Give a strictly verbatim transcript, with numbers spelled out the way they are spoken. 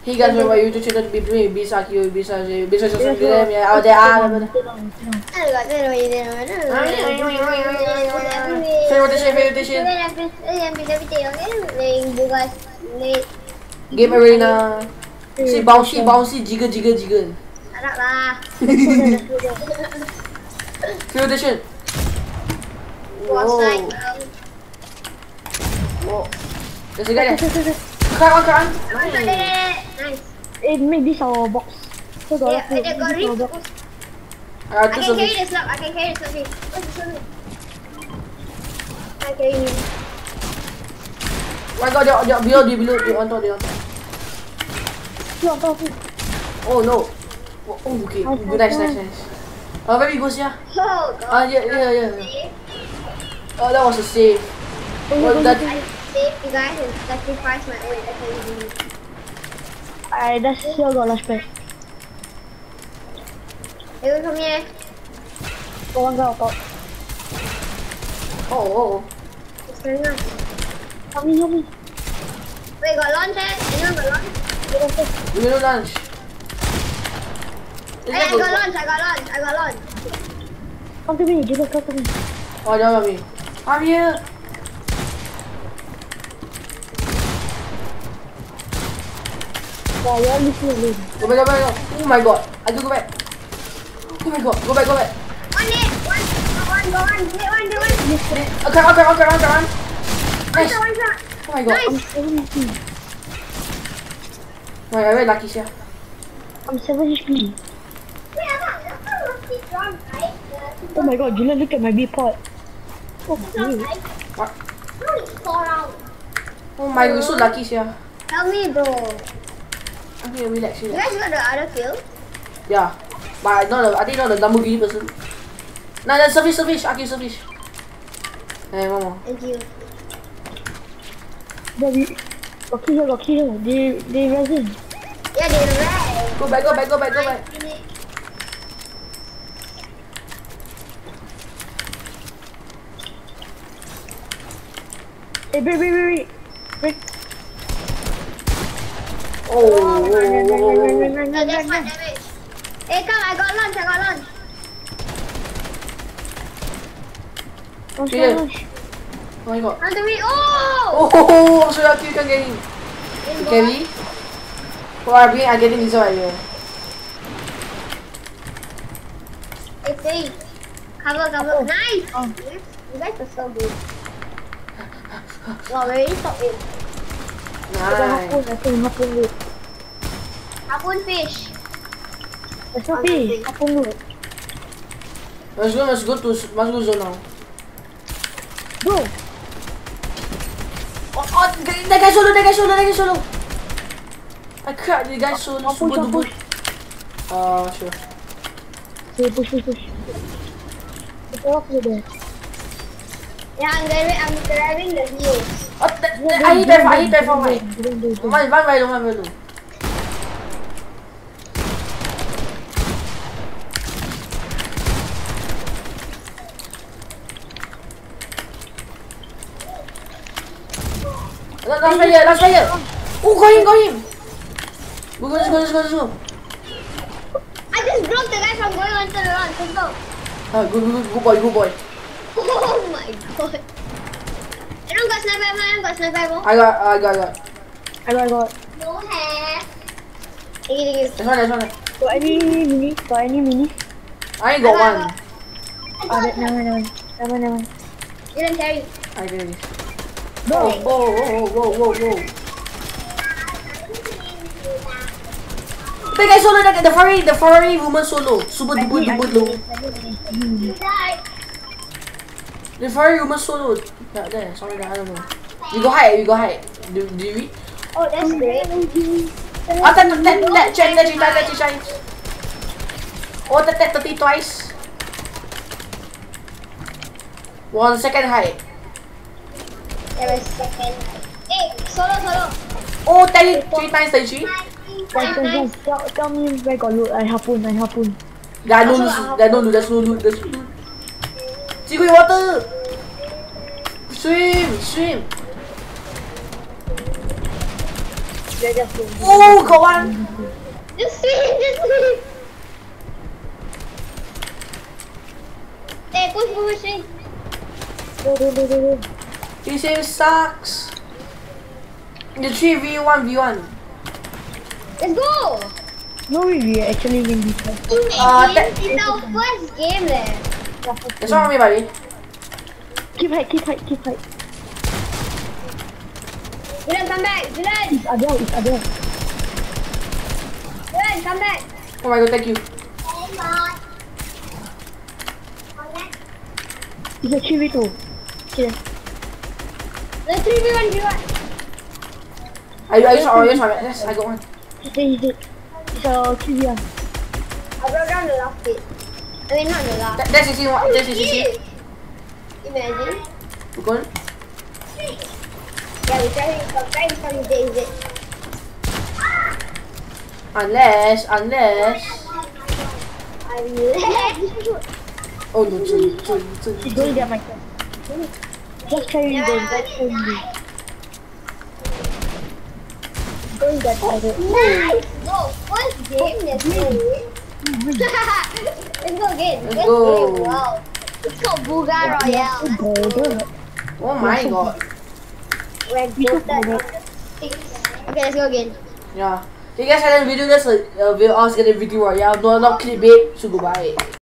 Hey guys, remember my YouTube channel between Bisa Q, Bisa J, Bisa social media me out there. Favorite favorite Game Arena. Si bouncy bouncy jiggle jiggle jiggle. Harap lah. Favorite. Wow. Wow. There's a guy there. Come on, come on. Nice. It make this our box. So got Yeah, I got ring. Uh, I two can service. carry this slab. I can carry this slab. What's this one? I carry him. Oh my god, dia dia below dia below dia on top dia on top. Look, look, look. Oh no. Oh, oh okay. Good, nice, nice, nice. Uh, where we go, yeah? Oh god. Ah, yeah, yeah, yeah. See? Oh, that was a save. Oh, that. I saved you guys and sacrificed my own F A D. I just still got last pack. Hey, come here. Go on, go, go. Oh, oh, oh. It's very nice. Help me, help me. Wait, got lunch eh? Anyone got lunch? We no lunch. Hey, I got lunch, I got lunch, I got lunch. Come to me, give it, come to me. Oh, jangan me. I'm here. Yeah, you're listening, alone. Go back, go back, go. Oh my god. I do go back. Oh my god. Go back, go back. One hit, one, one, go on, hit one, hit one. Okay, okay, okay, okay, okay. One Nice. shot, one shot. Oh my god. Nice. I'm seven H P. Oh my god, very lucky, yeah. I'm seven H P. Wait, I'm not, I'm not lucky drunk, right? Oh my god, Julian, look at my B pot. Oh my god. What? Only four rounds. Oh my god, we're so lucky, yeah. Help me, bro. Okay, relax, You relax. guys got the other kill? Yeah. But not the, I think not the Lamborghini person. Nah, that's service, service. Okay, service. Hey, one more. Thank you. Yeah, we... Got kill here, got kill here. They, they resin. Yeah, they're red. Go back, go back, go back, go back. Hey, wait, wait, wait, wait. Wait. Oh, oh, oh, oh, oh. No, that's one damage. Hey, come, I got lunch, I got lunch. Oh, Yeah. gosh. Oh my god. Run to me. Oh! Oh, oh, oh, I'm so lucky you can get him. In Can we? Oh, I'm getting, I'm getting this one here. Hey, hey. Cover, cover. Oh. Nice! Oh. Yes, you guys are so good. Wow, very top it. Ada Nice. hapun, I think hapun dulu. Harpoon fish. That's okay, hapun dulu. Let's go, let's go to, let's go zone now. Bro, Oh, oh, that guy solo, that guy solo, that guy solo. I cracked the guy solo, Hapun, super hapun. duper. Uh, sure. okay, push, push, push. Kita off there. Yeah, I'm grabbing, I'm grabbing the heels. Oh, that, that, I hit that, I hit that from my. One, one right, one right. Last player, last player. Oh, got him, got him. Go, go, let's go, let's go, let's go. I just broke the guy from going onto the launch. Let's go. Ah, good, good, good boy, good boy. Oh my god. Anyone got sniper ammo? Anyone got sniper ammo? I got, I got, I got. I got, I got. No have. Thank you, thank you. That's one, that's one. Got any mini? Got any mini? I ain't got one. I Oh, got that, never mind, never mind. Never mind, never mind. Didn't carry. I get this. Bro, Oh, oh, oh, whoa, whoa, whoa. The guy solo, the, the Ferrari, the Ferrari woman solo. Super I duper need, I duper need, low. I need, I need. You died. The Ferrari woman solo. Yeah, there, sorry, I don't know. We go hide, we go hide. Do, do we? Oh, that's great. Oh, that, that, that, that, change, that, change, that, change, change. Oh, that, that, thirty twice. One second hide. There was second. Hey, solo, solo. Oh, thirty, three times thirty-three. Guys, guys, guys, tell, tell me where got loot. I harpoon, I harpoon. There no loot, there no loot, there's no loot, there's no loot. Secret water! Swim, swim! Dia just go. Oh, got one. Just swim, just swim. Eh, push, push, push. Go, go, go, go, go. This game sucks. The three v one v one. Let's go. No, we actually win this one. Uh, Imagine, that- it's our first game there. That's wrong with me, buddy. Keep height, keep height, keep height. Dylan, come back. Dylan, It's Adele, it's Adele. Dylan, come back. Oh my god, thank you. It's a three v two. Okay. The three v one v one. I, I just, I just, yes, I got one. He's dead, he's dead. It's a three v one. I brought down the last bit. I mean, not the last. That, that's sixteen, one- that's sixteen. Imagine. We're going. Yeah, we try to try to come days it. Unless, unless. Unless. Oh no, Jun, Jun, Jun, He's going there, Michael. Just try and go, just try and go. Going that side. Nice! Go! First game, let's go. Let's go again. Let's First go. game, wow. It's called Booga Royale. Go, Oh my god. We're good at six. Okay, let's go again. Yeah. So you guys had a video, that's a uh, video, us getting video royale. No, not clickbait. So goodbye.